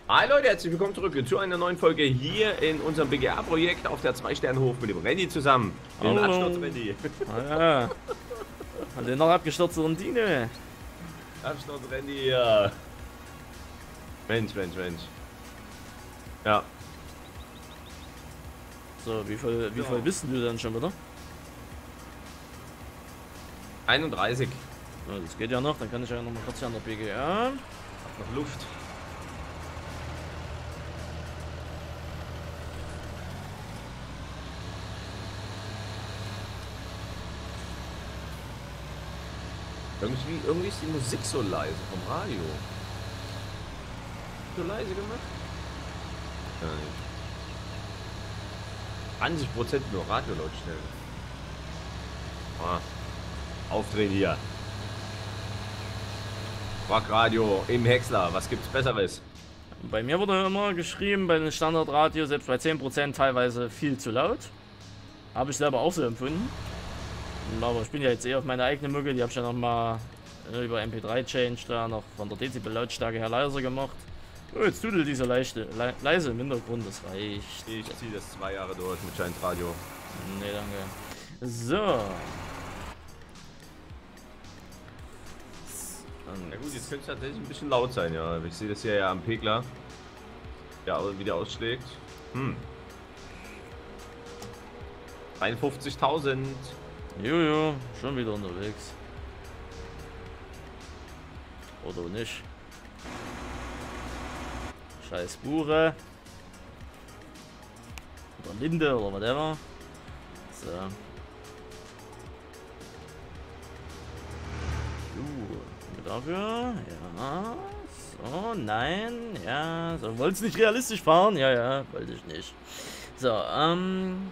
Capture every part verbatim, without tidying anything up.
Hi Leute, herzlich willkommen zurück zu einer neuen Folge hier in unserem B G A-Projekt auf der zwei-Sterne-Hof mit dem Randy zusammen. Mit dem Absturz Randy. Ah, ja. Hat den noch abgestürzt und Dine. Absturz Randy, ja. Mensch, Mensch, Mensch. Ja. So, wie voll, wie voll bist du denn schon wieder? einunddreißig. Ja, das geht ja noch, dann kann ich ja noch mal kurz hier an der B G A. Hab noch Luft. Irgendwie, irgendwie ist die Musik so leise vom Radio. So leise gemacht? Ja, nicht. zwanzig Prozent nur Radiolautstärke. Ah, Aufdrehen hier. Quackradio im Häcksler, was gibt's Besseres? Bei mir wurde immer geschrieben, bei den Standardradio, selbst bei zehn Prozent teilweise viel zu laut. Habe ich selber auch so empfunden. Aber ich bin ja jetzt eher auf meine eigene Mucke, die habe ich ja noch mal über M P drei Change da noch von der Dezibel-Lautstärke her leiser gemacht. Oh, jetzt dudelt diese leichte, le leise im Hintergrund, das reicht. Ich ziehe das zwei Jahre durch mit Giant Radio. Nee, danke. So. Na gut, jetzt könnte es tatsächlich ein bisschen laut sein, ja. Ich sehe das hier ja am Pegler. Ja, wie der ausschlägt. Hm. einundfünfzigtausend. Jojo, schon wieder unterwegs. Oder nicht. Scheiß Buche. Oder Linde oder whatever. So. Uh, dafür. Ja. So, nein. Ja. So, wolltest nicht realistisch fahren? Ja, ja, wollte ich nicht. So, ähm.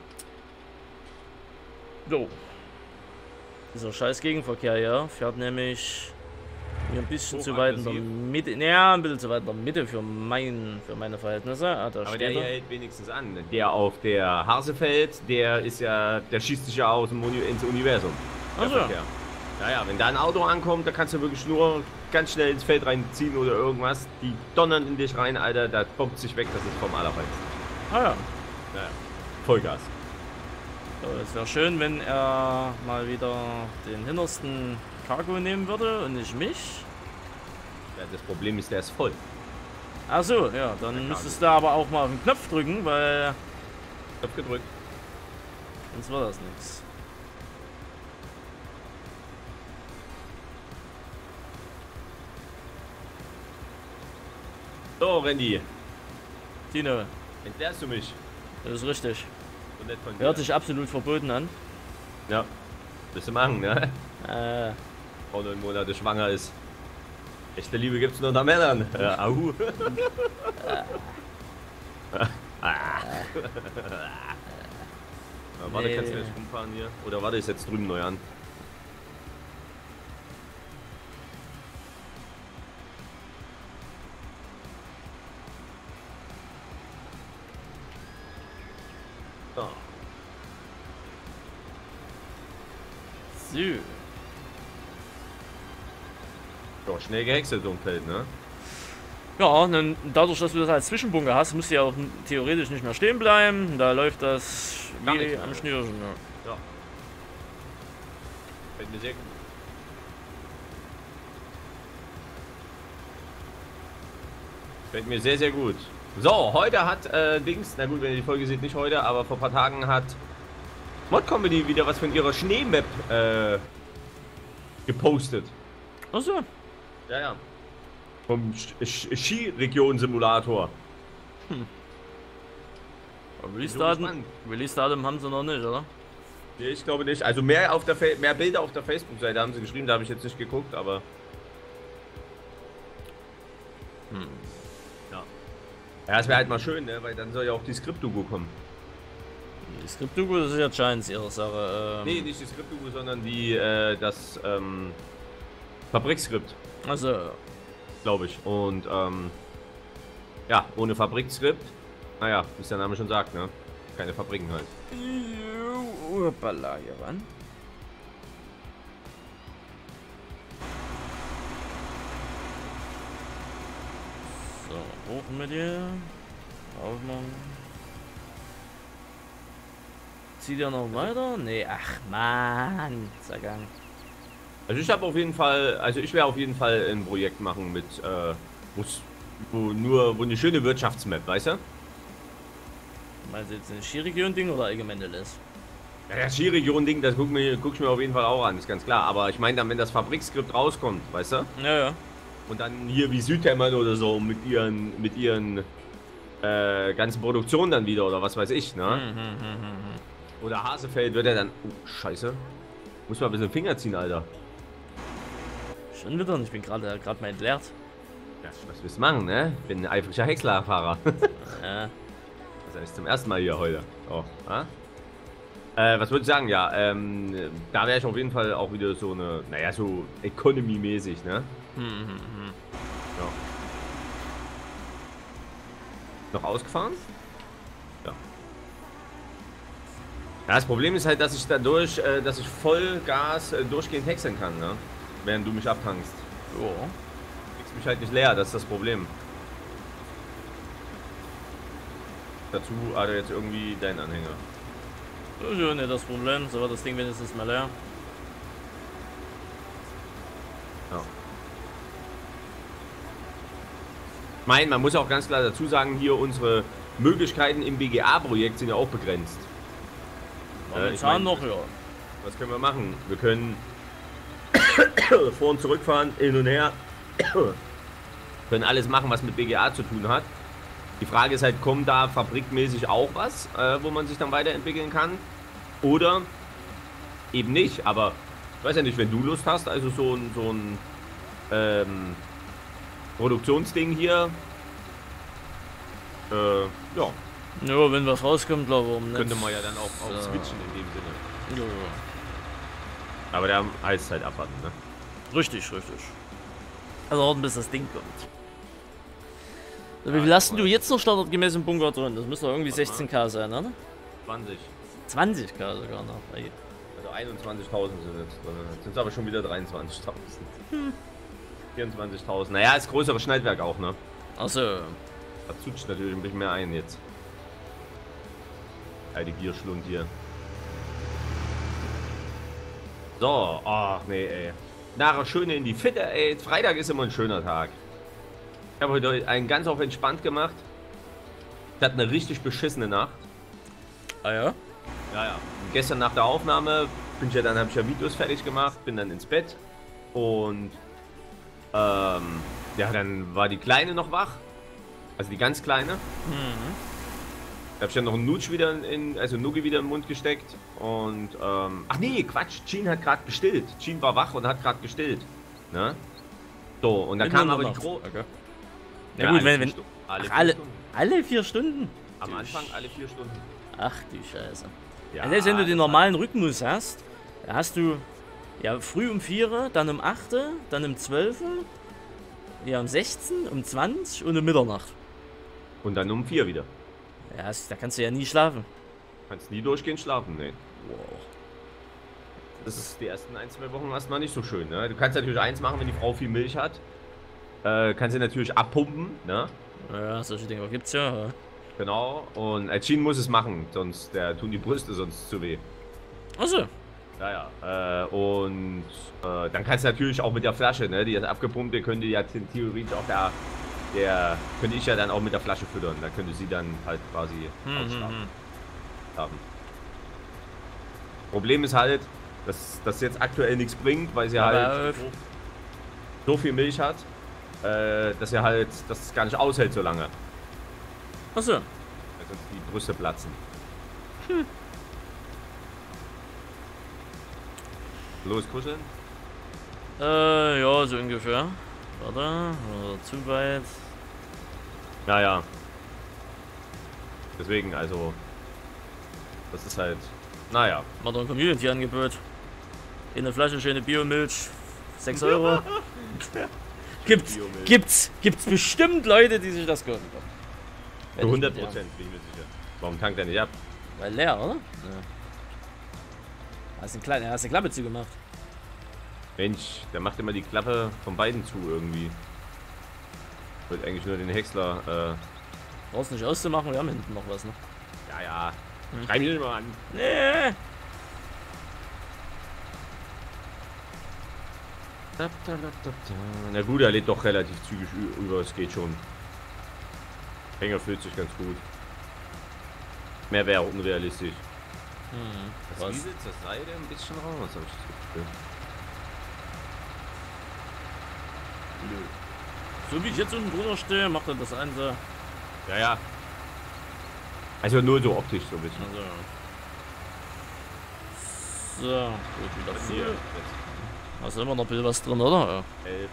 So. Dieser scheiß Gegenverkehr hier fährt nämlich mir ein bisschen zu weit in der Mitte. Ja, ein bisschen zu weit in der Mitte für mein, für meine Verhältnisse. Ah, da Aber steht der hier er. hält wenigstens an. Der auf der Hasefeld, der ist ja, der schießt sich ja aus dem Uni ins Universum. Der Ach so. Verkehr. Naja, wenn da ein Auto ankommt, da kannst du wirklich nur ganz schnell ins Feld reinziehen oder irgendwas. Die donnern in dich rein, Alter, da bombt sich weg, das ist vom Allerfeinsten. Ah ja. Naja, Vollgas. So, es wäre schön, wenn er mal wieder den hintersten Cargo nehmen würde und nicht mich. Ja, das Problem ist, der ist voll. Ach so, ja, dann müsstest du aber auch mal auf den Knopf drücken, weil Knopf gedrückt. sonst wird das nichts. So, Randy, Tino, entleerst du mich? das ist richtig. So nett von dir. Hört sich absolut verboten an. Ja, willst du machen, ne? Äh, Frau neun Monate schwanger ist. Echte Liebe gibt's nur unter Männern. Ja, au. Na, warte, Nee. kannst du jetzt rumfahren hier? Oder warte, ich jetzt drüben neu an? So. so. Ja, schnell gehäckselt so ein Feld, ne? Ja, dann dadurch, dass du das als Zwischenbunker hast, musst du ja auch theoretisch nicht mehr stehen bleiben. Da läuft das Gar wie nicht mehr, am ne? Schnürchen. Ja. Ja. Fällt mir sehr gut. Fällt mir sehr, sehr gut. So, heute hat äh, Dings, na gut, wenn ihr die Folge seht, nicht heute, aber vor ein paar Tagen hat Mod Comedy wieder was von ihrer Schneemap äh, gepostet. Achso. Ja, ja. Vom Skiregion-Simulator. Release-Datum Release-Datum haben sie noch nicht, oder? Nee, ich glaube nicht. Also mehr auf der Fa mehr Bilder auf der Facebook-Seite haben sie geschrieben, da habe ich jetzt nicht geguckt, aber. Hm. Ja. Ja, es wäre halt mal schön, ne? Weil dann soll ja auch die Skript-Doku kommen. Die Skript-Doku, das ist ja Giants ihre Sache. Ähm. Nee, nicht die Skript-Doku, sondern die, äh, das, ähm, Fabrikskript, Also, glaube ich. Und, ähm, ja, ohne Fabrikskript, naja, wie es der Name schon sagt, ne? Keine Fabriken halt. Hoppala, hier ran. So. hoch mit dir. Aufmachen. Zieht er noch weiter? Nee, ach man, Zergang. Also ich habe auf jeden Fall, also ich werde auf jeden Fall ein Projekt machen mit, äh, wo nur, wo eine schöne Wirtschaftsmap, weißt du? Meinst du jetzt ein Skiregion-Ding oder allgemein alles? Ja, das Skiregion-Ding, das guck, mir, guck ich mir auf jeden Fall auch an, ist ganz klar. Aber ich meine dann, wenn das Fabrikskript rauskommt, weißt du? Ja, ja. Und dann hier wie Südhämmern oder so mit ihren, mit ihren äh, ganzen Produktionen dann wieder oder was weiß ich, ne? Hm, hm, hm, hm, hm. Oder Hasefeld wird er dann, oh, scheiße. Muss mal ein bisschen Finger ziehen, Alter. Schon wieder? Ich bin gerade gerade mal entleert. Ja, was willst du machen, ne? Ich bin ein eifriger Häckslerfahrer. Ja. Das heißt zum ersten Mal hier heute. Oh, ah? Äh, was würde ich sagen? Ja, ähm, da wäre ich auf jeden Fall auch wieder so eine, naja, so Economy-mäßig, ne? Hm, hm, hm. Ja. Noch ausgefahren? Ja. Ja, das Problem ist halt, dass ich dadurch, äh, dass ich Vollgas äh, durchgehend häckseln kann, ne? Während du mich abtankst. Ja. Du kriegst mich halt nicht leer, das ist das Problem. Dazu hat er jetzt irgendwie deinen Anhänger. Das ist ja nicht das Problem, so war das Ding wenigstens mal leer. Ja. Ich meine, man muss auch ganz klar dazu sagen, hier unsere Möglichkeiten im B G A-Projekt sind ja auch begrenzt. Äh, ich mein, mein, noch, ja. Was können wir machen? Wir können vor- und zurückfahren, hin und her. Können alles machen, was mit B G A zu tun hat. Die Frage ist halt, kommt da fabrikmäßig auch was, äh, wo man sich dann weiterentwickeln kann? Oder eben nicht. Aber ich weiß ja nicht, wenn du Lust hast, also so ein, so ein ähm, Produktionsding hier. Äh, ja. Ja, wenn was rauskommt, glaube ich, warum nicht. Könnte man ja dann auch, auch Ja. switchen in dem Sinne. Ja, ja. Aber da heißt es halt abwarten, ne? Richtig, richtig. Also warten, bis das Ding kommt. So, wie Ja, viel hast voll. du jetzt noch standardgemäß im Bunker drin? Das müsste doch irgendwie sechzehn K sein, oder? zwanzig. zwanzig K sogar noch. Ey. Also einundzwanzigtausend sind jetzt drin. Jetzt sind es aber schon wieder dreiundzwanzigtausend. Hm. vierundzwanzigtausend. Naja, ist größeres Schneidwerk auch, ne? Achso. Da zutscht natürlich ein bisschen mehr ein jetzt. Alte Gierschlund hier. So, ach nee, ey. Nachher schön in die Fitte, ey. Freitag ist immer ein schöner Tag. Ich habe heute einen ganz auf entspannt gemacht. Ich hatte eine richtig beschissene Nacht. Ah ja? Ja, ja. Und gestern nach der Aufnahme bin ich ja dann, habe ich ja Videos fertig gemacht, bin dann ins Bett und ähm, ja, dann war die Kleine noch wach, also die ganz Kleine. Mhm. Da habe ich dann noch einen Nutsch wieder in, also Nuggi wieder im Mund gesteckt und ähm, ach nee, Quatsch, Jean hat gerade gestillt. Jean war wach und hat gerade gestillt, ne? So, und dann Mitten kam in der aber die Nacht. Gro... Okay. Ja, gut, alle wenn, vier wenn Stunden. Alle ach, vier alle, Stunden. alle vier Stunden? Am Du Anfang Sch- alle vier Stunden. Ach du Scheiße. Ja, Also selbst wenn du den das normalen Rhythmus hast, da hast du ja früh um vier, dann um acht, dann um zwölf, ja um sechzehn, um zwanzig und um Mitternacht. war- Und dann um vier wieder. Ja, das- da kannst du ja nie schlafen. Kannst nie durchgehend schlafen, ne? Wow. Das ist die ersten ein, zwei Wochen erstmal nicht so schön, ne? Du kannst natürlich eins machen, wenn die Frau viel Milch hat. Äh, kannst sie natürlich abpumpen, ne? Ja, solche Dinge gibt's ja. ja. Genau. Und als Jean muss es machen, sonst der tun die Brüste sonst zu weh. Achso. Ja, ja. Äh, und äh, dann kannst du natürlich auch mit der Flasche, ne? Die ist abgepumpt, die könnte ja theoretisch auch der, der, könnte ich ja dann auch mit der Flasche füttern. Da könnte sie dann halt quasi Hm, ausschlafen. hm, hm. Haben. Problem ist halt, dass das jetzt aktuell nichts bringt, weil sie Aber, halt so, so viel Milch hat, äh, dass er halt das gar nicht aushält so lange. Achso. Weil sonst die Brüste platzen. Hm. Los, kuscheln? Äh, ja, so ungefähr. Warte, oder zu weit. Ja, ja. Deswegen, also, das ist halt, naja. Macht doch ein Community-Angebot. In eine Flasche schöne Biomilch. sechs Euro. Gibt's, Biomilch. gibt's, gibt's bestimmt Leute, die sich das kaufen. Zu hundert Prozent bin ich mir sicher. Warum tankt er nicht ab? Weil leer, oder? Ja. Hast eine kleine, hast eine Klappe zugemacht. Mensch, der macht immer die Klappe von beiden zu irgendwie. wollte eigentlich nur den Häcksler. Äh Brauchst nicht auszumachen, wir haben hinten noch was, ne? Ja, ja. Hm. Schreib mich nicht mal an. Nee. Na gut, er lädt doch relativ zügig über, es geht schon. Hänger fühlt sich ganz gut. Mehr wäre unrealistisch. Hm. Das rieselt zur Seite ein bisschen raus, hab ich das Gefühl. Nö. So wie ich jetzt unten drunter stehe, macht er das ein so. Ja, ja. Also nur so optisch so ein bisschen. Also. So, gut, wieder Hier, vier. jetzt Da ist immer noch ein bisschen was drin, oder? Ja. elf.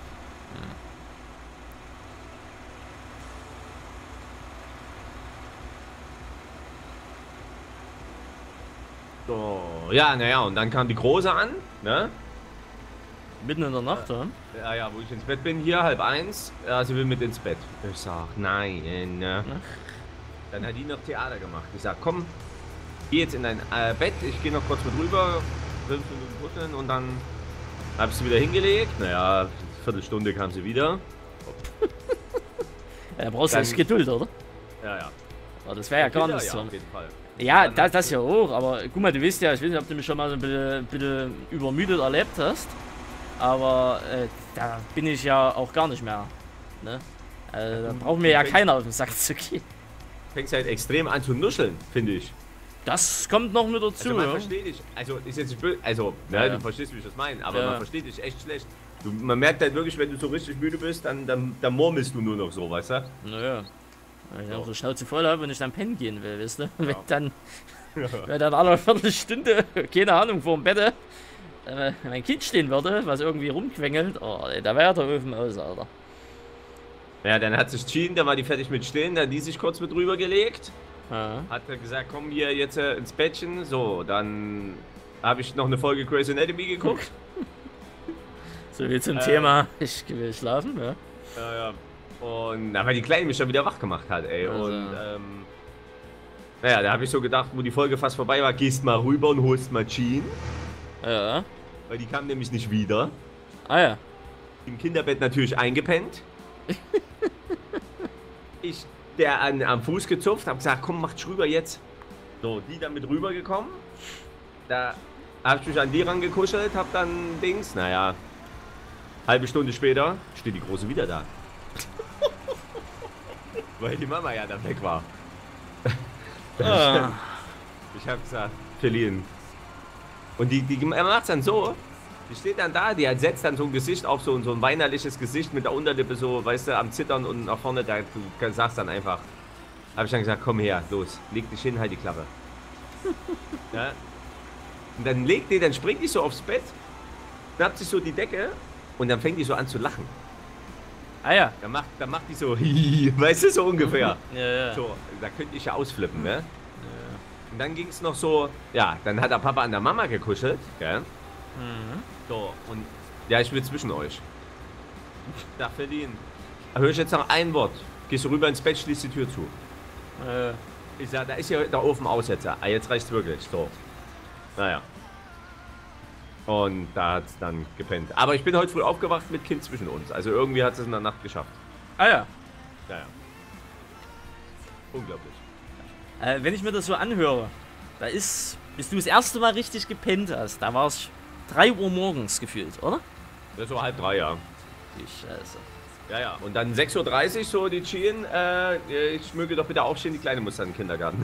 So, ja, naja, und dann kam die Große an, ne? Mitten in der Nacht, ja? Ja, ja, wo ich ins Bett bin, hier, halb eins. Ja, sie will mit ins Bett. Ich sag, nein. Ne? Dann hat die noch Theater gemacht. Ich sag, komm, geh jetzt in dein äh, Bett, ich gehe noch kurz mit rüber, fünf Minuten kuscheln und dann hab ich sie wieder hingelegt. Naja, Viertelstunde kam sie wieder. Ja, da brauchst du Dann- echt Geduld, oder? Ja, ja. Aber das wäre ja gar nicht ja, so. auf jeden Fall. Ja, Dann- das, das ja auch, aber guck mal, du weißt ja, ich weiß nicht, ob du mich schon mal so ein bisschen, bisschen übermüdet erlebt hast, aber äh, da bin ich ja auch gar nicht mehr. Ne? Also, da braucht mir ja keiner auf den Sack zu gehen. Fängst halt extrem an zu nuscheln, finde ich. Das kommt noch mit dazu, Also man ja. versteht dich, also ist jetzt nicht böse, also, Ja, ne, ja. du verstehst, wie ich das meine, aber Ja. man versteht dich echt schlecht. Du, man merkt halt wirklich, wenn du so richtig müde bist, dann, dann, dann murmelst du nur noch so, weißt du? Naja. Weil ich So. auch so Schnauze voll habe und ich dann pennen gehen will, weißt du? Wenn Ja. dann, wenn dann alle Viertelstunde, keine Ahnung, vor dem Bett äh, mein Kind stehen würde, was irgendwie rumquengelt, oh, ey, da wäre der Ofen aus, Alter. Ja, dann hat sich Jean, da war die fertig mit Stillen, dann hat die sich kurz mit rüber gelegt. Ja. Hat er gesagt, komm hier jetzt äh, ins Bettchen. So, dann habe ich noch eine Folge Grey's Anatomy geguckt. So wie zum Äh. Thema, ich will schlafen, ja. Ja, ja. Und na, weil die Kleine mich schon wieder wach gemacht hat, ey. Also. Und ähm, naja, da habe ich so gedacht, wo die Folge fast vorbei war, gehst mal rüber und holst mal Jean. Ja. Weil die kam nämlich nicht wieder. Ah ja. Im Kinderbett natürlich eingepennt. Ich, der an, am Fuß gezupft, hab gesagt, komm, macht rüber jetzt. So, die dann mit rüber gekommen. Da hab ich mich an die rangekuschelt, hab dann Dings, naja, halbe Stunde später steht die Große wieder da. Weil die Mama ja dann weg war. Ah. Ich hab gesagt, verlieren. Und die, die macht's dann so, die steht dann da, die hat, setzt dann so ein Gesicht auf, so, so ein weinerliches Gesicht mit der Unterlippe so, weißt du, am Zittern und nach vorne, da, du sagst dann einfach, hab ich dann gesagt, komm her, los, leg dich hin, halt die Klappe. Ja? Und dann legt die, dann springt die so aufs Bett, schnappt sich so die Decke und dann fängt die so an zu lachen. Ah ja. Dann macht, dann macht die so, weißt du, so ungefähr. Ja, ja. So, da könnte ich ja ausflippen, ne? Und dann ging es noch so, ja, dann hat der Papa an der Mama gekuschelt, gell? Mhm. So, und ja, ich will zwischen euch. Da verlieren. Hör ich jetzt noch ein Wort. Gehst du rüber ins Bett, schließt die Tür zu. Äh, Ich sag, da ist ja der Ofen aus jetzt. Ah, jetzt reicht's wirklich. So. Naja. Und da hat's dann gepennt. Aber ich bin heute früh aufgewacht mit Kind zwischen uns. Also irgendwie hat es in der Nacht geschafft. ah ja. Naja. Unglaublich. Äh, wenn ich mir das so anhöre, da ist, bis du das erste Mal richtig gepennt hast, da war es drei Uhr morgens gefühlt, oder? Das ist so halb drei, ja. Die Scheiße. Ja, ja. Und dann sechs Uhr dreißig so die Chien, äh, ich möge doch bitte aufstehen, die Kleine muss dann in den Kindergarten.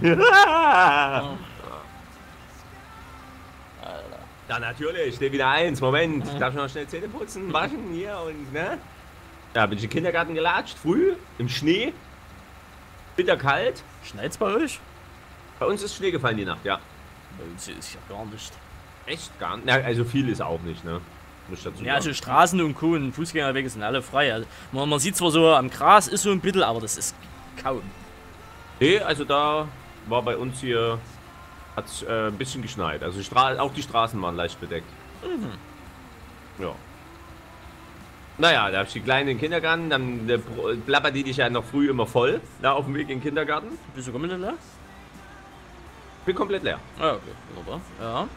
Alter. Ja, natürlich, steht wieder eins. Moment, ich darf noch schnell Zähne putzen, waschen hier und, ne? Ja, bin ich in den Kindergarten gelatscht, früh, im Schnee, bitterkalt. Schneit's bei euch? Bei uns ist Schnee gefallen die Nacht, ja. Bei uns ist ja gar nicht. Echt gar nicht. Na, also viel ist auch nicht, ne? Muss ich dazu Ja, also sagen. Straßen und Co. und Fußgängerwege sind alle frei. Also man, man sieht zwar so, am Gras ist so ein bisschen, aber das ist kaum. Nee, also da war bei uns hier, hat's äh, ein bisschen geschneit. Also die Stra auch die Straßen waren leicht bedeckt. Mhm. Ja. Naja, da hab ich die Kleine in den Kindergarten, dann äh, blabbert die dich ja noch früh immer voll, da auf dem Weg in den Kindergarten. Bist du komplett leer? Bin komplett leer. Ah, okay, wunderbar. Ja.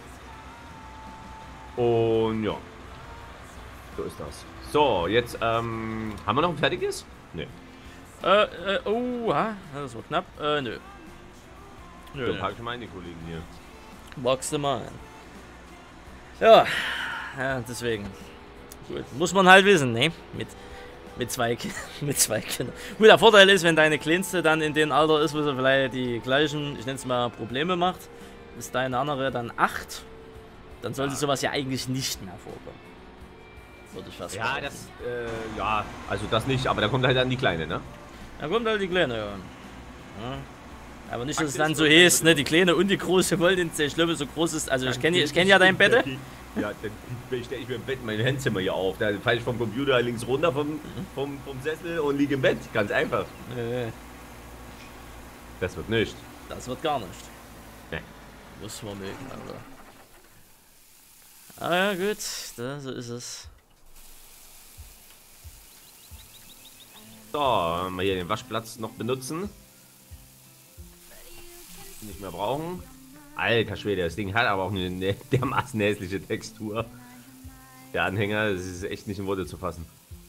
Und ja. So ist das. So, jetzt, ähm, haben wir noch ein fertiges? Nee. Äh, äh, oh, ha, das war knapp. Äh, nö. Nö, So nö. pack ich meine Kollegen hier. Wachst du mal ein. Ja, ja, deswegen. Gut, muss man halt wissen, ne? Mit, mit zwei Ki- mit zwei Kindern. Gut, der Vorteil ist, wenn deine Kleinste dann in dem Alter ist, wo sie vielleicht die gleichen, ich nenne es mal, Probleme macht, ist deine andere dann acht, dann sollte Ja. sowas ja eigentlich nicht mehr vorkommen. Würde ich fast Ja, behaupten. das, äh, ja, also das nicht, aber da kommt halt dann die Kleine, ne? Da kommt halt die Kleine, ja. ja. Aber nicht, dass es Praktisch dann so wird- heißt, ne, die Kleine und die Große wollen den ich glaube, so groß ist. Also ich kenne ich kenn ja dein Bett. Ja, dann stelle ich mir im Bett mein Handzimmer hier auf. Da falle ich vom Computer links runter vom, vom, vom Sessel und liege im Bett. Ganz einfach. Nee, Das wird nicht. das wird gar nicht. Nee. Muss man mögen, Alter. Ah ja, gut, da, so ist es. So, mal hier den Waschplatz noch benutzen. Nicht mehr brauchen. Alter Schwede, das Ding hat aber auch eine ne- dermaßen hässliche Textur. Der Anhänger, das ist echt nicht in Worte zu fassen.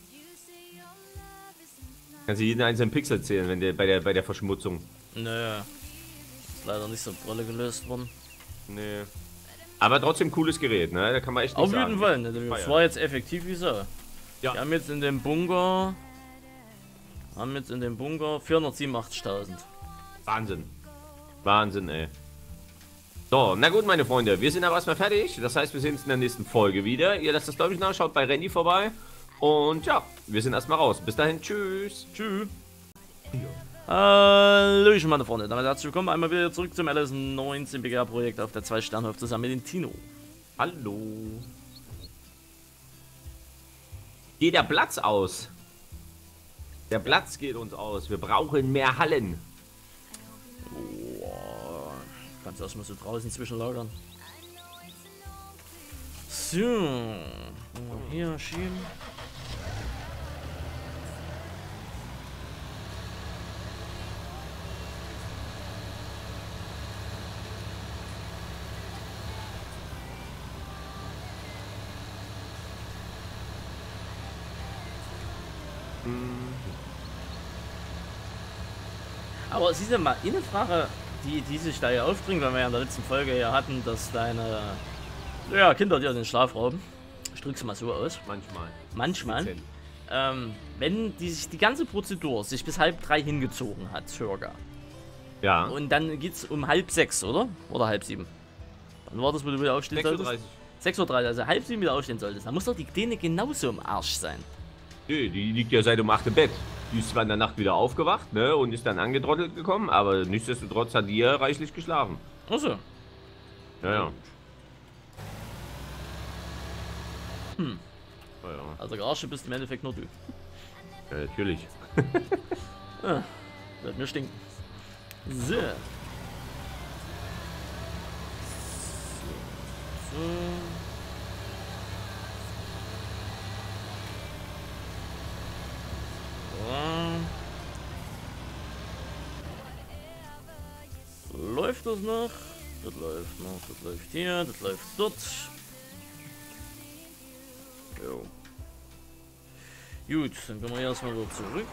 Kannst du jeden einzelnen Pixel zählen, wenn der bei der bei der Verschmutzung. Nö. Ist leider nicht so Rolle gelöst worden. Nee. Aber trotzdem cooles Gerät, ne? Da kann man echt nicht Auf jeden sagen. Fall, ne? Das Feiern. war jetzt effektiv wie so. Ja. Wir haben jetzt in dem Bunker. Haben jetzt in dem Bunker vierhundertsiebenundachtzigtausend. Wahnsinn. Wahnsinn, ey. So, na gut, meine Freunde, wir sind aber erstmal fertig. Das heißt, wir sehen uns in der nächsten Folge wieder. Ihr lasst das, glaube ich, nach, schaut bei Randy vorbei. Und ja, wir sind erstmal raus. Bis dahin, tschüss. Tschüss. Hallöchen, meine Freunde. Damit herzlich willkommen einmal wieder zurück zum L S neunzehn B G A-Projekt auf der zwei Sternhof zusammen mit dem Tino. Hallo. Geht der Platz aus? Der Platz geht uns aus. Wir brauchen mehr Hallen. Boah. Kannst du erstmal so draußen zwischenlagern. So. Mal hier schieben. Aber siehst du mal, eine Frage, die, die sich da ja aufbringt, weil wir ja in der letzten Folge ja hatten, dass deine ja, Kinder dir den Schlaf rauben. Ich drück's mal so aus. Manchmal. Manchmal. Dezent. Ähm, wenn die sich die ganze Prozedur sich bis halb drei hingezogen hat, circa. Ja. Und dann geht's um halb sechs, oder? Oder halb sieben. Wann war das, wo du wieder aufstehen solltest? sechsunddreißig. sechs Uhr dreißig, also halb sieben wieder aufstehen solltest. Dann muss doch die Kleine genauso im Arsch sein. Nö, die liegt ja seit um acht im Bett. Die ist zwar in der Nacht wieder aufgewacht, ne, und ist dann angedrottelt gekommen, aber nichtsdestotrotz hat die ja reichlich geschlafen. Achso. Ja, ja. Hm. Ja, ja. Also Garage bist im Endeffekt nur du. Ja, natürlich. Ah, wird mir stinken. So. So. So. So. Läuft das noch? Das läuft noch, das läuft hier, das läuft dort. Jo. Gut, dann können wir erstmal wieder zurück.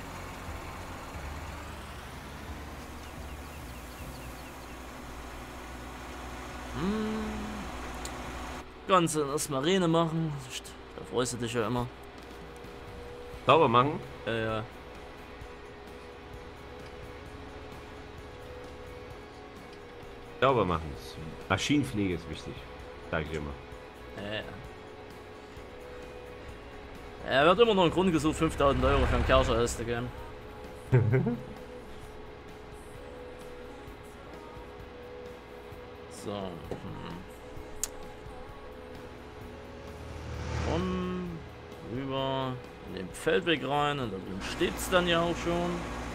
Hm. Ganze erstmal Marine machen. Da freust du dich ja immer. Sauber machen. Äh, ja. Sauber machen. Maschinenpflege ist wichtig. Sag ich immer. Äh. Er wird immer noch einen Grund gesucht, fünftausend Euro für einen Kerscher auszugeben. So. Hm. Komm rüber in den Feldweg rein und da drüben steht es dann ja auch schon.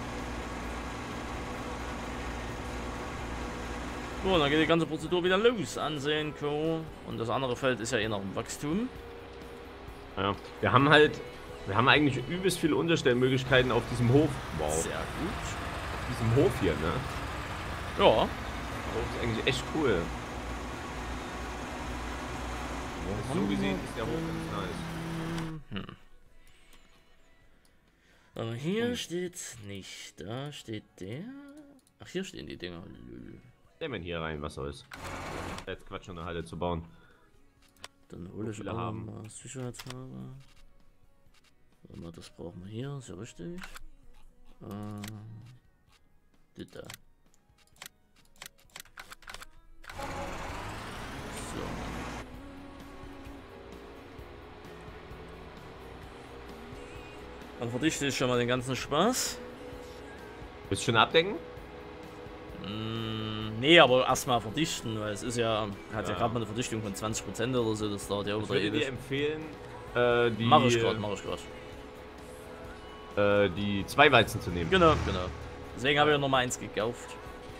So, dann geht die ganze Prozedur wieder los. Ansehen, Co. Und das andere Feld ist ja eh noch im Wachstum. Ja. Wir haben halt, wir haben eigentlich übelst viele Unterstellmöglichkeiten auf diesem Hof. Wow. Sehr gut. Auf diesem Hof hier, ne? Ja. Das ist eigentlich echt cool. So gesehen ist der Hof ganz nice. Hm. Aber hier hm. steht's nicht. Da steht der. Ach, hier stehen die Dinger. Nehmen hier rein, was soll's. Jetzt Quatsch, eine Halle zu bauen. Dann hole ich auch haben. mal sicherheitshalber. So, das brauchen wir hier, ist ja richtig. Äh, das da. So. Dann verdichte ich schon mal den ganzen Spaß. Willst du schon abdecken? Mm, nee, aber erstmal verdichten, weil es ist ja, hat ja, ja gerade mal eine Verdichtung von zwanzig Prozent oder so, das dauert ja wieder ewig. Ich würde dir empfehlen, äh, die... Mach ich gerade, mach ich gerade. Äh, die zwei Weizen zu nehmen. Genau, genau. Deswegen habe ich ja noch mal eins gekauft.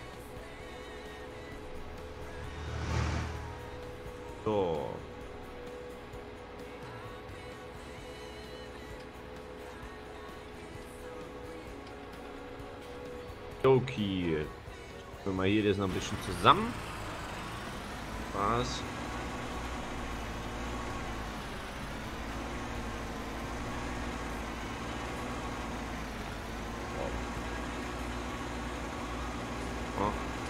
So. Okay. Wenn wir hier das noch ein bisschen zusammen. Was? Oh.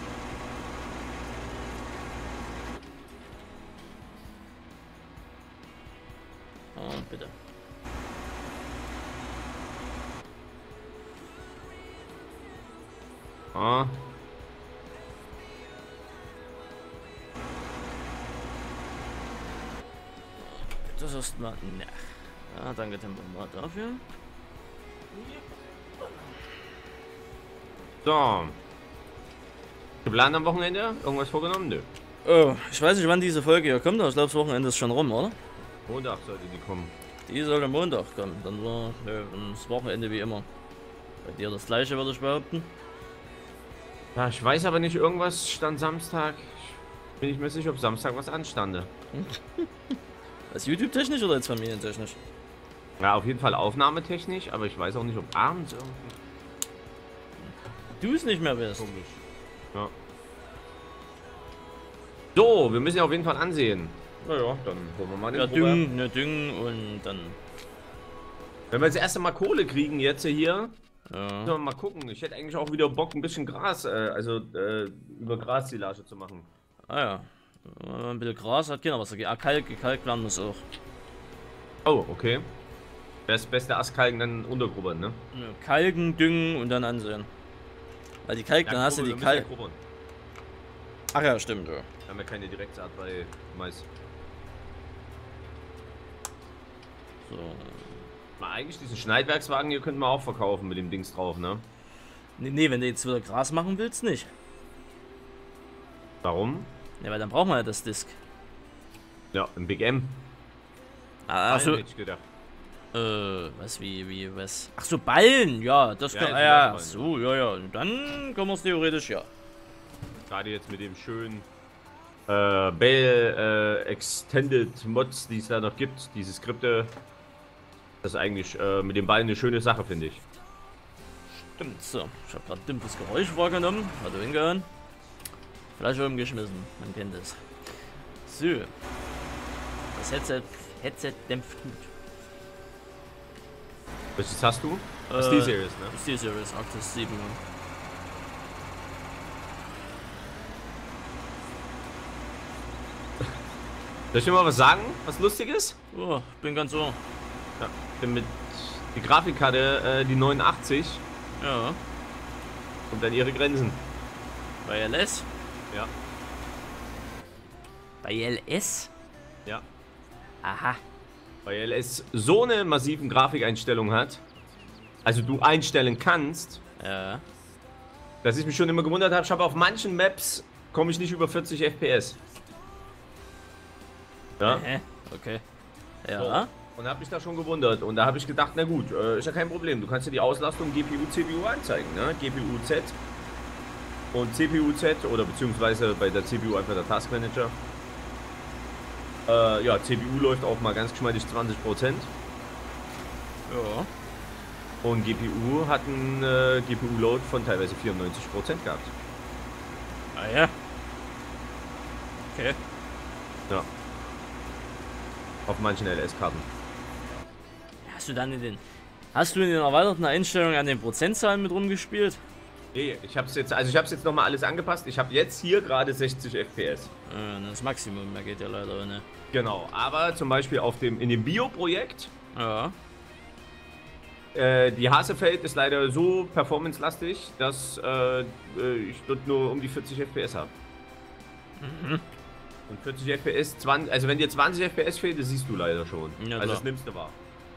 Oh, bitte. Ah. Das ist mal. Ne. Ja, danke Tempomat dafür. So. Geplant am Wochenende? Irgendwas vorgenommen? Nö. Oh, ich weiß nicht, wann diese Folge hier kommt, aber ich glaube, das Wochenende ist schon rum, oder? Montag sollte die kommen. Die sollte Montag kommen. Dann war nö, das Wochenende wie immer. Bei dir das gleiche, würde ich behaupten. Ja, ich weiß aber nicht, irgendwas stand Samstag. Ich bin nicht mehr sicher, ob Samstag was anstande. Als YouTube-technisch oder als familientechnisch? Ja, auf jeden Fall aufnahmetechnisch, aber ich weiß auch nicht, ob abends irgendwie. Du es nicht mehr wirst. Komisch. Ja. So, wir müssen ja auf jeden Fall ansehen. Naja, dann holen wir mal den Ja, düngen, ne, düngen und dann. Wenn wir das erste Mal Kohle kriegen jetzt hier, ja. müssen wir mal gucken. Ich hätte eigentlich auch wieder Bock, ein bisschen Gras, äh, also äh, über Grassilage zu machen. Ah ja. Ein bisschen Gras hat keiner was dagegen. Ah, Kalk, gekalkt werden muss auch. Oh, okay. Das beste Astkalken dann Untergruppe, ne? Ja, Kalken, düngen und dann ansehen. Weil die Kalk, ja, dann hast du die Kalk. Ja, ach ja, stimmt, ja. Wir haben ja keine Direktsaat bei Mais. So. Mal eigentlich diesen Schneidwerkswagen hier könnten wir auch verkaufen mit dem Dings drauf, ne? Nee, nee, wenn du jetzt wieder Gras machen willst, nicht. Warum? Ja, weil dann brauchen wir ja das Disk. Ja, ein Big M. Ah, so. Äh, was, wie, wie, was? Ach so, Ballen, ja, das ja, kann, ja, ja. So, ja, ja, und dann können wir es theoretisch, ja. Gerade jetzt mit dem schönen äh, Bell äh, Extended Mods, die es da noch gibt, diese Skripte, das ist eigentlich äh, mit dem Ballen eine schöne Sache, finde ich. Stimmt, so, ich habe gerade ein dumpfes Geräusch wahrgenommen, hat er hingehört. Flasche umgeschmissen, man kennt es. So. Das Headset, Headset dämpft gut. Was hast du? Das äh, ist die Series, ne? Das ist die Series, Arctis sieben. Soll ich dir mal was sagen? Was Lustiges? Oh, bin ganz so. Ja, bin mit die Grafikkarte, äh, die neunundachtzig. Ja. Und dann ihre Grenzen. Bei L S? Ja. Bei L S? Ja. Aha. Weil L S so eine massiven Grafikeinstellung hat, also du einstellen kannst, ja. dass ich mich schon immer gewundert habe, ich habe auf manchen Maps, komme ich nicht über vierzig F P S. Ja. Hä? Okay. Ja. So. Und habe mich da schon gewundert und da habe ich gedacht, na gut, äh, ist ja kein Problem, du kannst ja die Auslastung G P U, C P U anzeigen, ne? G P U Z und C P U Z oder beziehungsweise bei der C P U einfach der Task Manager. Äh, ja, C P U läuft auch mal ganz geschmeidig zwanzig Prozent. Ja. Und G P U hat einen äh, G P U-Load von teilweise vierundneunzig Prozent gehabt. Ah ja. Okay. Ja. Auf manchen L S-Karten. Hast du dann in den... Hast du in den erweiterten Einstellungen an den Prozentzahlen mit rumgespielt? Nee, ich hab's jetzt, also ich hab's jetzt nochmal alles angepasst. Ich habe jetzt hier gerade sechzig F P S. Äh, das Maximum, mehr geht ja leider nicht. Genau, aber zum Beispiel auf dem, in dem Bio-Projekt, Ja. äh, die Hasefeld ist leider so performance-lastig, dass äh, ich dort nur um die vierzig F P S habe. Mhm. Und vierzig F P S, zwanzig, also wenn dir zwanzig F P S fehlt, das siehst du leider schon. Ja, also klar. das nimmst du wahr.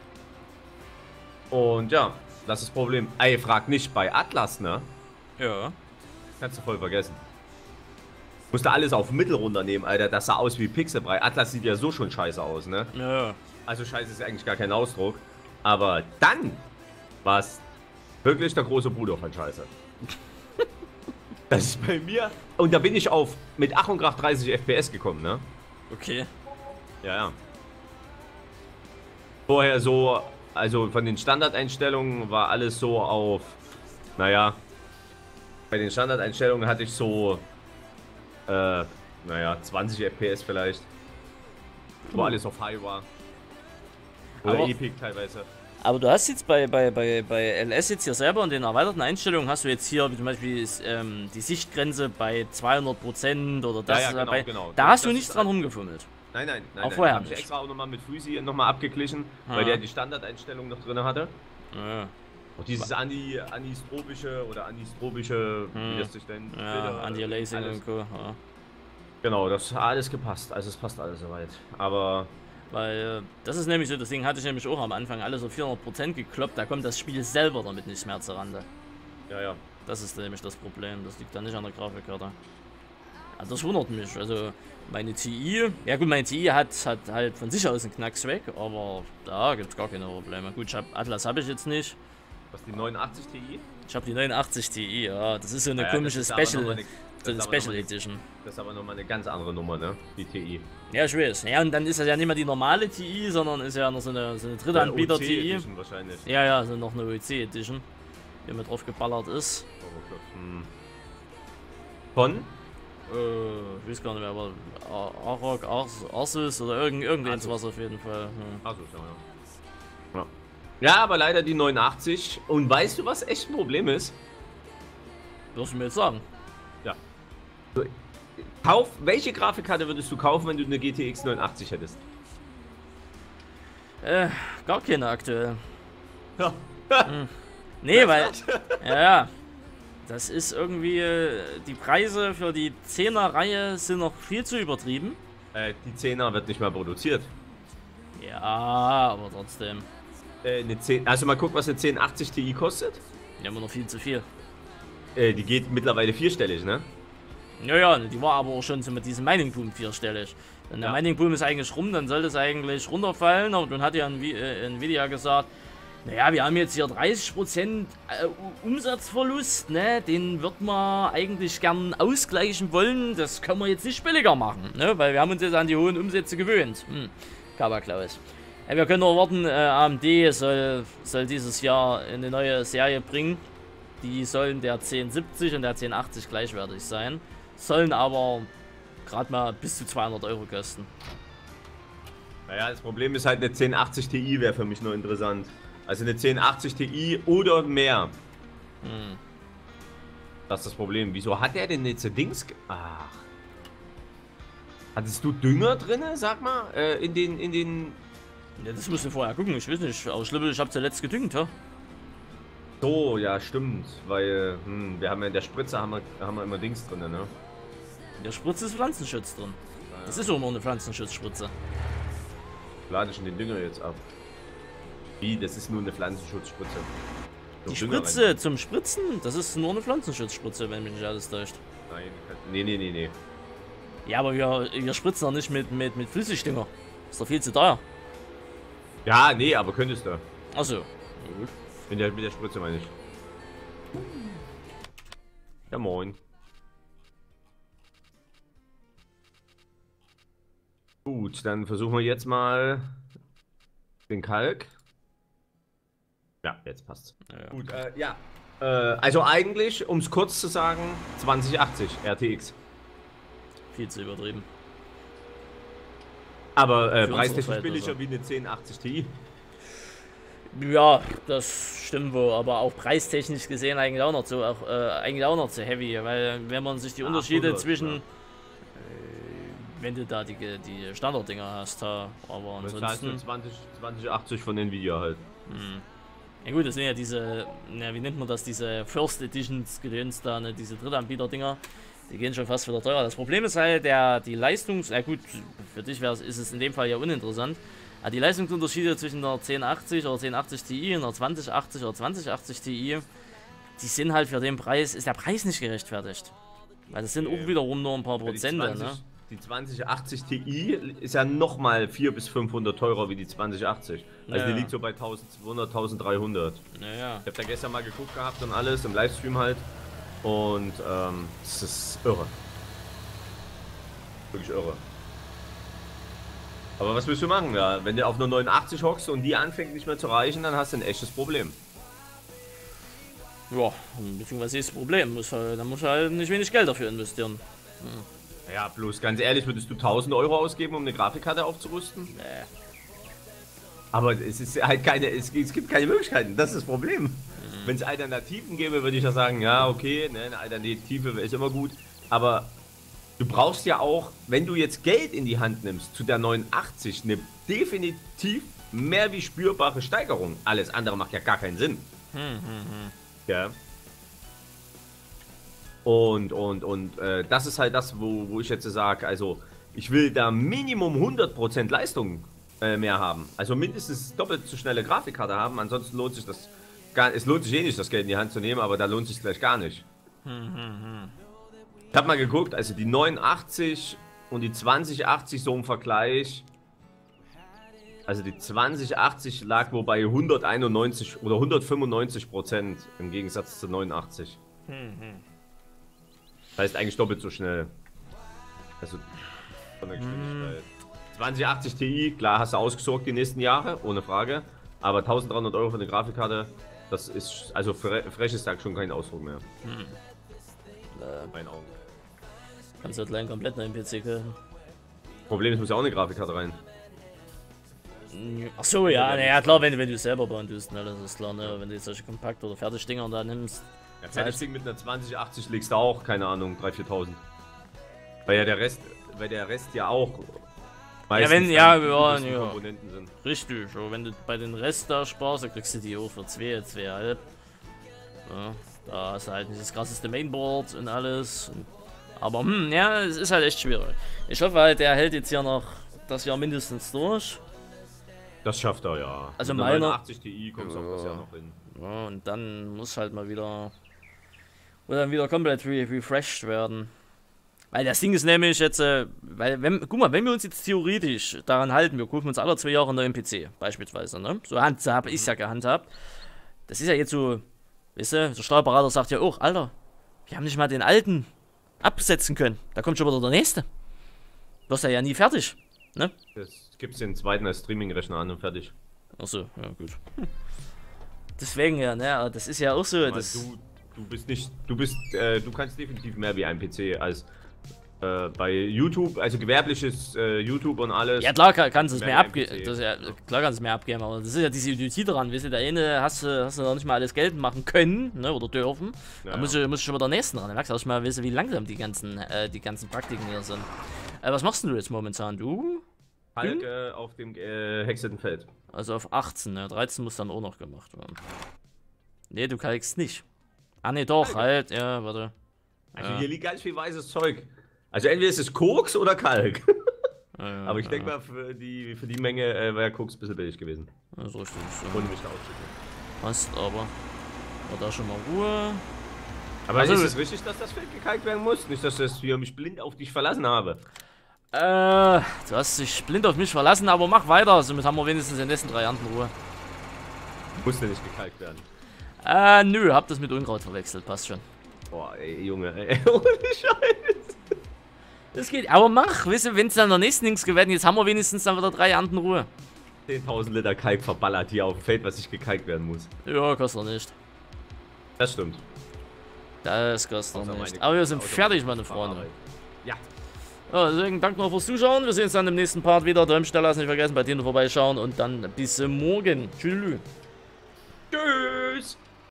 Und ja, das ist das Problem. Ey, frag nicht bei Atlas, ne? Ja. Kannst du voll vergessen. Musste alles auf Mittel runternehmen, Alter. Das sah aus wie Pixelbrei. Atlas sieht ja so schon scheiße aus, ne? Ja. Also scheiße ist eigentlich gar kein Ausdruck. Aber dann war es wirklich der große Bruder von Scheiße. Das ist bei mir. Und da bin ich auf mit Ach und Krach dreißig F P S gekommen, ne? Okay. Ja, ja. Vorher so, also von den Standardeinstellungen war alles so auf, naja, bei den Standardeinstellungen hatte ich so, äh, naja, zwanzig F P S vielleicht. Wo alles auf High war. Oder Aber- Epic teilweise. Aber du hast jetzt bei, bei, bei, bei L S jetzt hier selber in den erweiterten Einstellungen hast du jetzt hier wie zum Beispiel ist, ähm, die Sichtgrenze bei zweihundert Prozent oder das. Ja, ja, genau, bei, genau. Da Das- hast du das nichts ist dran ein- rumgefummelt. Nein, nein, nein. Auch nein. vorher Hab ich nicht. extra auch nochmal mit Fusi nochmal abgeglichen, Ah. weil der die Standardeinstellung noch drin hatte. Ja, Auch dieses Ani, anistropische oder anistropische, Hm. wie das sich nennt. ja Filter, Anti-Aliasing alles. und Co. Ja. Genau, das hat alles gepasst. Also es passt alles soweit. Aber Weil äh, das ist nämlich so, deswegen hatte ich nämlich auch am Anfang alles auf vierhundert Prozent gekloppt, da kommt das Spiel selber damit nicht mehr zur Rande. ja, ja. Das ist nämlich das Problem, das liegt dann nicht an der Grafikkarte. Also das wundert mich, also meine T I, ja gut, meine T I hat, hat halt von sich aus einen Knacks weg, aber da gibt es gar keine Probleme. Gut, ich hab, Atlas habe ich jetzt nicht, Was, die neunundachtzig Ti? ich habe die neunundachtzig Ti, ja, das ist so eine Ja, das komische ist aber Special, noch mal eine- so das eine ist aber noch Special mal- Edition. Das ist aber nochmal eine ganz andere Nummer, ne? Die Ti. Ja, ich weiß. Ja, und dann ist das ja nicht mehr die normale T I, sondern ist ja noch so eine, so eine dritte Anbieter-T I. Edition wahrscheinlich. Ja, ja, so noch eine O C Edition, die mit drauf geballert ist. Oh Gott. Hm. Von? Äh, ich weiß gar nicht mehr, aber A- Arok, Ars, Arsus oder irgend, irgendeins Asus. war es auf jeden Fall. Hm. Achso, ja, ja. Ja, aber leider die neunundachtzig. Und weißt du, was echt ein Problem ist? Wirst du mir jetzt sagen? Ja. Du, kauf, welche Grafikkarte würdest du kaufen, wenn du eine G T X neunundachtzig hättest? Äh, gar keine aktuell. Ja. Nee, weil. Ja, ja. Das ist irgendwie. äh, Die Preise für die zehner-Reihe sind noch viel zu übertrieben. Äh, die zehner wird nicht mehr produziert. Ja, aber trotzdem. Äh, eine zehn, also mal gucken, was eine zehn achtzig Ti kostet. Die haben wir noch viel zu viel. Äh, die geht mittlerweile vierstellig, ne? Ja, ja, die war aber auch schon so mit diesem Mining Boom vierstellig. Wenn der Ja. Mining Boom ist eigentlich rum, dann sollte es eigentlich runterfallen. Aber dann hat ja ein, Vi- äh, Nvidia gesagt, naja, wir haben jetzt hier dreißig Prozent äh, Umsatzverlust, ne? Den wird man eigentlich gern ausgleichen wollen. Das können wir jetzt nicht billiger machen, ne? Weil wir haben uns jetzt an die hohen Umsätze gewöhnt. Hm, Kabaklaus. Ja, wir können nur warten, äh, A M D soll, soll dieses Jahr eine neue Serie bringen. Die sollen der zehn siebzig und der zehn achtzig gleichwertig sein. Sollen aber gerade mal bis zu zweihundert Euro kosten. Naja, das Problem ist halt, eine zehn achtzig Ti wäre für mich nur interessant. Also eine zehn achtzig Ti oder mehr. Hm. Das ist das Problem. Wieso hat er denn jetzt so Dings? ge- Ach. Hattest du Dünger drin, sag mal? Äh, in den, in den. Ja, das musst du vorher gucken, ich weiß nicht. Aber Schlibbel, ich hab zuletzt gedüngt, ja. So, ja, stimmt. Weil, hm, wir haben ja in der Spritze haben wir, haben wir immer Dings drin, ne? In der Spritze ist Pflanzenschutz drin. Das ist auch nur eine Pflanzenschutzspritze. Lade ich den Dünger jetzt ab. Wie? Das ist nur eine Pflanzenschutzspritze. Die Noch Dünger Spritze zum Spritzen, das ist nur eine Pflanzenschutzspritze, wenn mich nicht alles täuscht. rein. Nein, nee, nee, nee, nee. Ja, aber wir, wir spritzen doch nicht mit, mit, mit Flüssigdünger. Ist doch viel zu teuer. Ja, nee, aber könntest du. Achso. Ja, gut. Mit der, mit der Spritze meine ich. Ja, moin. Gut, dann versuchen wir jetzt mal den Kalk. Ja, jetzt passt's. Ja. Gut, äh, ja. Äh, also eigentlich, um es kurz zu sagen, zwanzig achtzig R T X. Viel zu übertrieben. Aber äh, Für preistechnisch unsere billiger Verhältnisse. wie eine zehn achtzig Ti. Ja, das stimmt wohl, aber auch preistechnisch gesehen eigentlich auch noch so, auch, äh, eigentlich auch noch zu heavy, weil wenn man sich die Unterschiede achthundert, zwischen, ja. äh, wenn du da die, die Standarddinger hast, ha, aber Das heißt ansonsten, nur zwanzig, zwanzig achtzig von Nvidia halt. mh. Ja gut, das sind ja diese, ja, wie nennt man das, diese First Editions Gedöns da, ne, diese Drittanbieter-Dinger, die gehen schon fast wieder teurer. Das Problem ist halt, der, die Leistungs, na gut, für dich wär's, ist es in dem Fall ja uninteressant, aber die Leistungsunterschiede zwischen der zehn achtzig oder zehn achtzig Ti und der zwanzig achtzig oder zwanzig achtzig Ti, die sind halt für den Preis, ist der Preis nicht gerechtfertigt. Weil das sind auch wiederum nur ein paar Prozente, die zwanzig, ne? Die zwanzig achtzig Ti ist ja nochmal vierhundert bis fünfhundert teurer wie die zwanzig achtzig. Also Ja. die liegt so bei eintausendzweihundert, eintausenddreihundert. Naja. Ich habe da gestern mal geguckt gehabt und alles, im Livestream halt. Und ähm, das ist irre. Wirklich irre. Aber was willst du machen? Ja? Wenn du auf einer neunundachtzig hockst und die anfängt nicht mehr zu reichen, dann hast du ein echtes Problem. Ja, beziehungsweise ist das Problem, muss halt, da muss halt nicht wenig Geld dafür investieren. Hm. Ja, bloß ganz ehrlich, würdest du tausend Euro ausgeben, um eine Grafikkarte aufzurüsten? Nee. Aber es ist halt keine, es, es gibt keine Möglichkeiten, das ist das Problem. Mhm. Wenn es Alternativen gäbe, würde ich ja sagen, ja okay, ne, eine Alternative ist immer gut, aber du brauchst ja auch, wenn du jetzt Geld in die Hand nimmst, zu der neunundachtzig, eine definitiv mehr wie spürbare Steigerung. Alles andere macht ja gar keinen Sinn. Hm, hm, hm. Ja. Und, und, und äh, das ist halt das, wo, wo ich jetzt sage, also ich will da Minimum hundert Prozent Leistung äh, mehr haben. Also mindestens doppelt so schnelle Grafikkarte haben, ansonsten lohnt sich das gar, es lohnt sich eh nicht, das Geld in die Hand zu nehmen, aber da lohnt sich gleich gar nicht. Hm, hm, hm. Ich habe mal geguckt, also die neunundachtzig und die zwanzig achtzig so im Vergleich. Also die zwanzig achtzig lag wohl bei hunderteinundneunzig oder hundertfünfundneunzig Prozent im Gegensatz zu neunundachtzig. Hm, hm. Das heißt eigentlich doppelt so schnell. Also von der Geschwindigkeit. zwanzig achtzig Ti, klar hast du ausgesorgt die nächsten Jahre, ohne Frage. Aber eintausenddreihundert Euro für eine Grafikkarte, das ist, also fre frech ist da schon kein Ausdruck mehr. Hm. Äh, In meinen Augen. kannst du halt gleich komplett neuen P C kaufen. Problem ist, muss ja auch eine Grafikkarte rein. Ach so, ja, naja, klar, wenn, wenn du selber bauen tust, ne, das ist klar, ne, wenn du jetzt solche Kompakt- oder Fertigdinger da nimmst. Ja, Fertigding mit einer zwanzig achtzig legst du auch, keine Ahnung, dreitausend, viertausend. Weil ja der Rest, weil der Rest ja auch Ja, wenn, ja, die ja, übelsten ja. Komponenten sind. Richtig, aber wenn du bei den Rest da sparst, dann kriegst du die auch für zwei, zwei Komma fünf. Ja, da hast du halt nicht das krasseste Mainboard und alles. Aber hm, ja, es ist halt echt schwierig. Ich hoffe halt, der hält jetzt hier noch das Jahr mindestens durch. Das schafft er ja. Also mit einer meiner- neunundachtzig Ti kommst du auch das Jahr noch hin. Ja, und dann muss halt mal wieder. Muss dann wieder komplett re refreshed werden. Weil das Ding ist nämlich jetzt, äh, weil, wenn, guck mal, wenn wir uns jetzt theoretisch daran halten, wir kaufen uns alle zwei Jahre einen neuen P C, beispielsweise, ne? So habe ich es ja gehandhabt. Das ist ja jetzt so, weißt du, der Steuerberater sagt ja auch, Alter, wir haben nicht mal den alten absetzen können. Da kommt schon wieder der nächste. Du wirst ja nie fertig, ne? Das gibt's den zweiten als Streaming-Rechner an und fertig. Achso, ja gut. Deswegen ja, ne, das ist ja auch so, Aber das... du, du bist nicht, du bist, äh, du kannst definitiv mehr wie ein P C als äh, bei YouTube, also gewerbliches äh, YouTube und alles. Ja klar kann, kannst du es Mehr mehr wie ein P C. abgeben, das ist ja, klar kannst du es mehr abgeben, aber das ist ja diese Idiotie daran, weißt du, der eine hast du, hast du noch nicht mal alles Geld machen können, ne, oder dürfen, Ja, da muss ich, muss ich schon wieder der nächsten ran, da merkst du auch schon mal, weißt du, wie langsam die ganzen, äh, die ganzen Praktiken hier sind. Äh, was machst denn du jetzt momentan, du? Hulk äh, auf dem äh, hexenden Feld. Also auf achtzehn, ne, dreizehn muss dann auch noch gemacht werden. Ne, du kalkst nicht. Ah ne, doch, halt, ja, warte. Also Ja. hier liegt ganz viel weißes Zeug. Also entweder ist es Koks oder Kalk. Ja, Aber ich ja, denke mal, für die, für die Menge äh, wäre Koks ein bisschen billig gewesen. ja, ist richtig, so. Ohne mich da auszudrücken. Passt aber. War da schon mal Ruhe. Aber Also- ist es richtig, dass das Feld gekalkt werden muss? Nicht, dass ich hier mich blind auf dich verlassen habe. Äh, du hast dich blind auf mich verlassen, aber mach weiter. Somit haben wir wenigstens in den nächsten drei Jahren Ruhe. Musste nicht gekalkt werden. Äh, nö, hab das mit Unkraut verwechselt, passt schon. Boah, ey, Junge, ey, ohne Scheiß. Das geht, aber mach, weißt du, wenn es dann in der nächsten Dings werden, jetzt haben wir wenigstens dann wieder drei Jahre Ruhe. zehntausend Liter Kalk verballert hier auf dem Feld, was nicht gekalkt werden muss. Ja, kostet doch nicht. Das stimmt. Das kostet Außer doch nicht. meine- Aber wir sind außer fertig, meine meine Freunde. Fahrarbeit. Ja. Ja, deswegen danke noch fürs Zuschauen. Wir sehen uns dann im nächsten Part wieder. Däumchen da lassen, nicht vergessen, bei dir vorbeischauen und dann bis morgen. Tschüss. Tschüss.